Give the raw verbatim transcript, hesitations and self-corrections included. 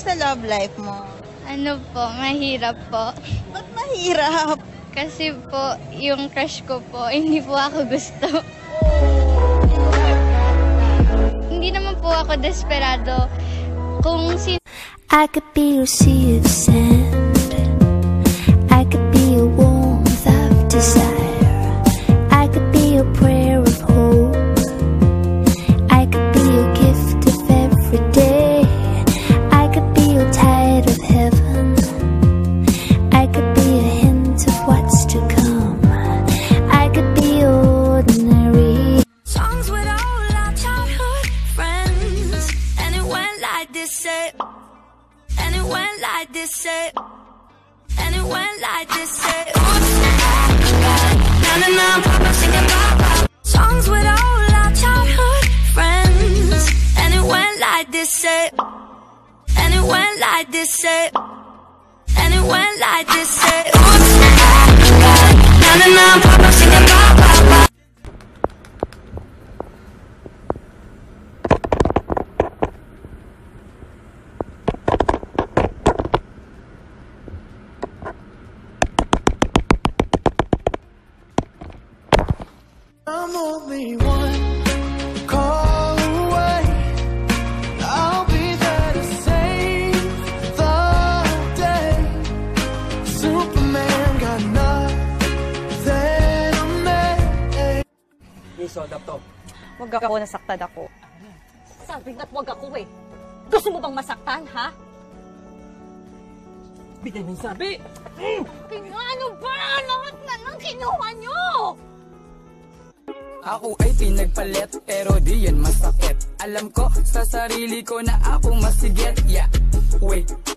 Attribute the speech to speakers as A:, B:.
A: Kamusta love life mo?
B: Ano po, mahirap po.
A: Ba't mahirap?
B: Kasi po, yung crush ko po, hindi po ako gusto. Hindi naman po ako desperado. Kung sin...
C: I could be your sea of sand. I could be a warmth of desire. I could be a prayer of hope. I could be a gift of every day. I could be your tide of heaven. I could be a hint of what's to come. I could be ordinary. Songs with all our childhood friends. And it went like this, say. And it went like this, say. And it went like this, say. Na na na, papa singing papa. Songs with all our childhood friends. And it went like this, say. And it went like this, say. And it went like this, say. Na na na, papa singing papa.
D: I'm only one call away. I'll be there to save the day. Superman got nothing on me.
E: Yes, so, to.
F: Wag ako, nasaktan ako.
G: Sabi nga't wag ako eh. Gusto mo bang masaktan, ha?
E: Bigay mo yung sabi!
G: Kaya ano ba? Lahat na nang kinuha nyo!
H: Ako ay pinagpalit pero di yan masakit. Alam ko sa sarili ko na ako masigit. Yeah, wait